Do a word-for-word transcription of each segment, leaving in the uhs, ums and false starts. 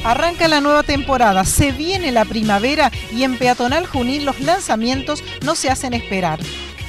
Arranca la nueva temporada, se viene la primavera y en Peatonal Junín los lanzamientos no se hacen esperar.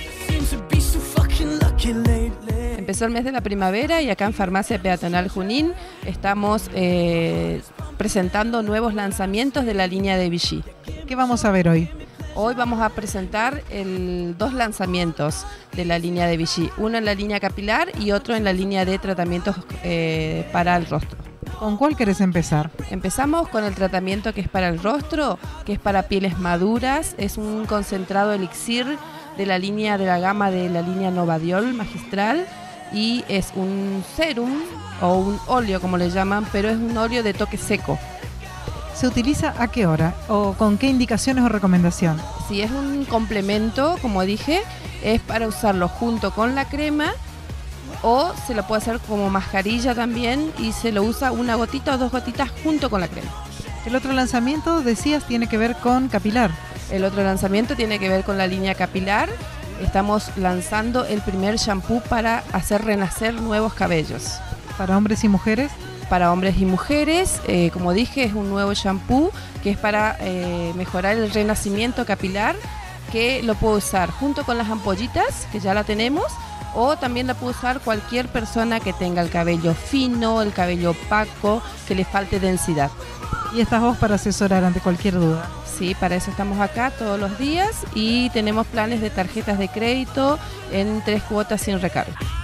Empezó el mes de la primavera y acá en Farmacia Peatonal Junín estamos eh, presentando nuevos lanzamientos de la línea de Vichy. ¿Qué vamos a ver hoy? Hoy vamos a presentar el, dos lanzamientos de la línea de Vichy, uno en la línea capilar y otro en la línea de tratamientos eh, para el rostro. ¿Con cuál querés empezar? Empezamos con el tratamiento que es para el rostro, que es para pieles maduras, es un concentrado elixir de la línea de la gama de la línea Novadiol magistral y es un serum o un óleo como le llaman, pero es un óleo de toque seco. ¿Se utiliza a qué hora o con qué indicaciones o recomendación? Si es un complemento, como dije, es para usarlo junto con la crema o se lo puede hacer como mascarilla también y se lo usa una gotita o dos gotitas junto con la crema. El otro lanzamiento, decías, tiene que ver con capilar. El otro lanzamiento tiene que ver con la línea capilar. Estamos lanzando el primer shampoo para hacer renacer nuevos cabellos. ¿Para hombres y mujeres? Para hombres y mujeres, eh, como dije, es un nuevo shampoo que es para eh, mejorar el renacimiento capilar, que lo puedo usar junto con las ampollitas, que ya la tenemos, o también la puede usar cualquier persona que tenga el cabello fino, el cabello opaco, que le falte densidad. ¿Y estás vos para asesorar ante cualquier duda? Sí, para eso estamos acá todos los días y tenemos planes de tarjetas de crédito en tres cuotas sin recargo.